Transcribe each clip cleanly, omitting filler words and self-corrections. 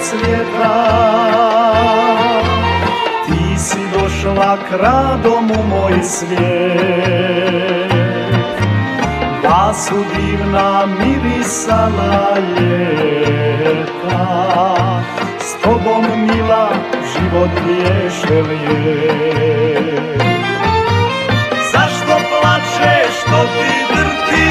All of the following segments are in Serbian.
procvjeta. Ti si došla kradom u moj svijet, da su divna mirisala ljeta. S tobom mila život bješe lijep. Zašto plačeš, što ti drti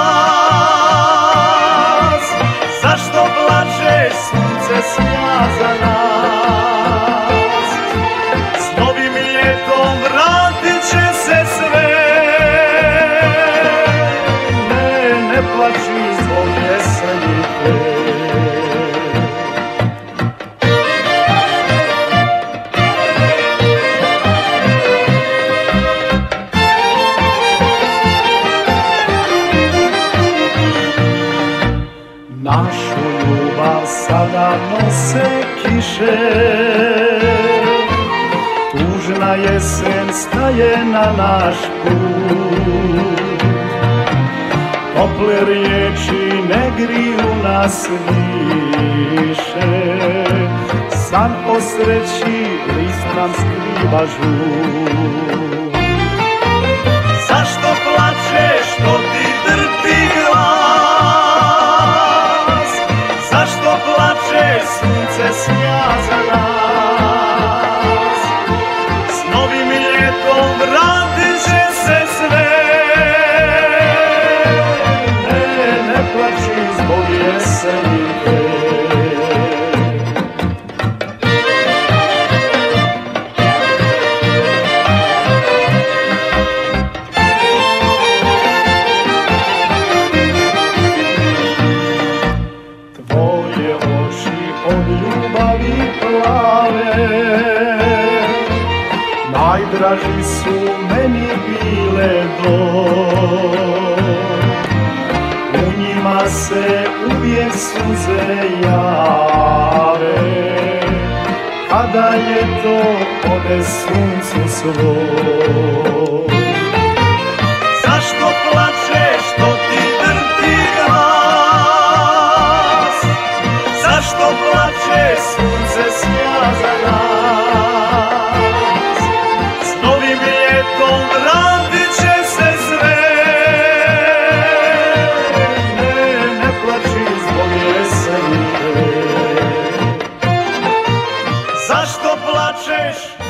glas? Zašto plačeš, sunce smija za nas? S novim ljetom vratit će se sve. Ne plači zbog jeseni te. Našu ljubav sada nose kiše, tužna jesen staje na naš put. Tople riječi ne griju nas više, san o sreći list nam skriva žut. Zašto plačeš, što ti drti glas? Zašto plačeš, sunce smija za nas? S novim ljetom vratit će se sve. Ne plači zbog jeseni te. Tvoje oči od ljubavi plave, najdraži su meni bile dok. U njima se uvijek suze jave, kada ljeto ode suncu svom. Zašto plačeš, što ti drti glas? Zašto plačeš, sunce smija za nas? S novim ljetom vratit će se sve. Ne plači zbog jeseni te. Zašto plačeš?